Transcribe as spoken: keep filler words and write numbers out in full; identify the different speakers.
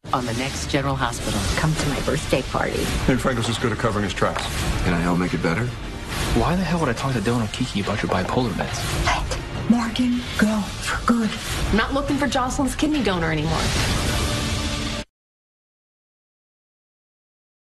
Speaker 1: on the next General Hospital.
Speaker 2: Come to my birthday party.
Speaker 3: Hey, Frank was just good at covering his tracks.
Speaker 4: Can I help make it better?
Speaker 5: Why the hell would I talk to Dylan or Kiki about your bipolar meds?
Speaker 2: Let Morgan go for good.
Speaker 1: I'm not looking for Jocelyn's kidney donor anymore.